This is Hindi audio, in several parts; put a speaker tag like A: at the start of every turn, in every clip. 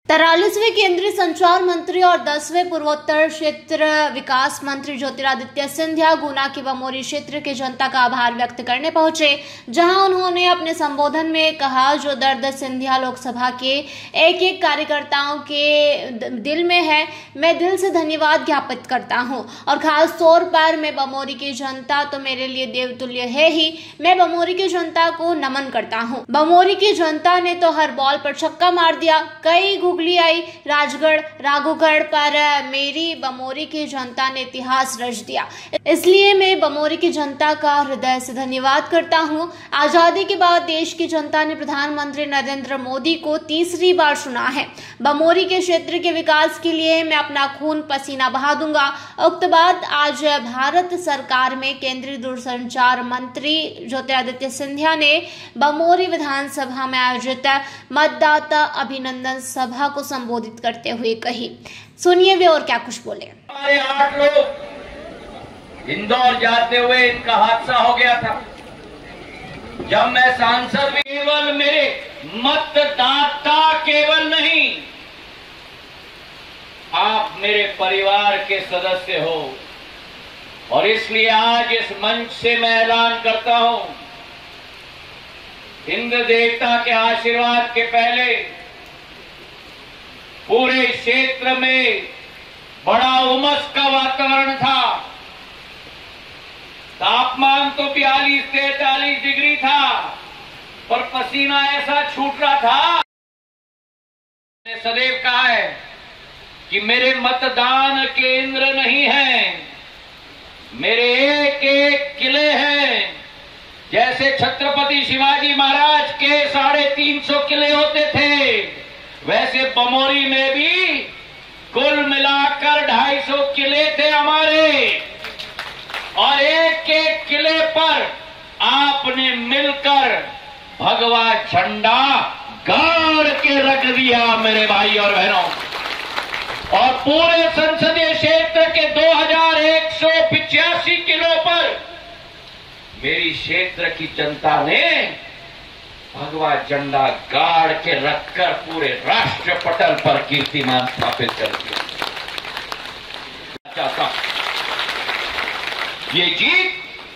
A: 43वें केंद्रीय संचार मंत्री और 10वें पूर्वोत्तर क्षेत्र विकास मंत्री ज्योतिरादित्य सिंधिया गुना के बमोरी क्षेत्र की जनता का आभार व्यक्त करने पहुंचे, जहां उन्होंने अपने संबोधन में कहा, जो दर्द सिंधिया लोकसभा के एक एक कार्यकर्ताओं के दिल में है, मैं दिल से धन्यवाद ज्ञापित करता हूं और खास तौर पर मैं बमोरी की जनता तो मेरे लिए देवतुल्य है ही। मैं बमोरी की जनता को नमन करता हूं। बमोरी की जनता ने तो हर बॉल पर छक्का मार दिया, कई गुगली आई, राजगढ़ राघोगढ़ पर मेरी बमोरी की जनता ने इतिहास रच दिया। इसलिए मैं बमोरी की जनता का हृदय से धन्यवाद करता हूं। आजादी के बाद देश की जनता ने प्रधानमंत्री नरेंद्र मोदी को तीसरी बार चुना है। बमोरी के क्षेत्र के विकास के लिए मैं अपना खून पसीना बहा दूंगा। उक्त बात आज भारत सरकार में केंद्रीय दूरसंचार मंत्री ज्योतिरादित्य सिंधिया ने बमोरी विधानसभा में आयोजित मतदाता अभिनंदन सभा को संबोधित करते हुए कही। सुनिए वे और क्या कुछ बोले।
B: हमारे 8 लोग इंदौर जाते हुए इनका हादसा हो गया था। जब मैं सांसद, केवल मेरे मतदाता केवल नहीं, आप मेरे परिवार के सदस्य हो और इसलिए आज इस मंच से मैं ऐलान करता हूं, इंद्र देवता के आशीर्वाद के पहले पूरे क्षेत्र में बड़ा उमस का वातावरण था। तापमान तो 42-43 डिग्री था, पर पसीना ऐसा छूट रहा था। मैंने सदैव कहा है कि मेरे मतदान केंद्र नहीं हैं, मेरे एक एक किले हैं। जैसे छत्रपति शिवाजी महाराज के 350 किले होते थे, वैसे बमोरी में भी कुल मिलाकर 250 किले थे हमारे, और एक एक किले पर आपने मिलकर भगवा झंडा गाड़ के रख दिया मेरे भाई और बहनों। और पूरे संसदीय क्षेत्र के 2185 किलो पर मेरी क्षेत्र की जनता ने भगवा झंडा गाड़ के रखकर पूरे राष्ट्र पटल पर कीर्तिमान स्थापित कर दिया। ये जीत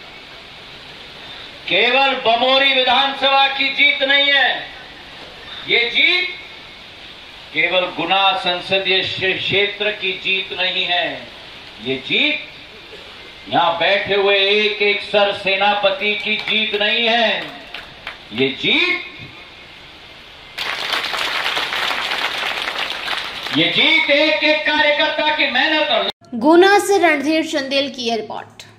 B: केवल बमोरी विधानसभा की जीत नहीं है, ये जीत केवल गुना संसदीय क्षेत्र की जीत नहीं है, ये जीत यहां बैठे हुए एक एक सर सेनापति की जीत नहीं है, ये जीत एक एक कार्यकर्ता की मेहनत और।
A: गुना से रणधीर चंदेल की रिपोर्ट।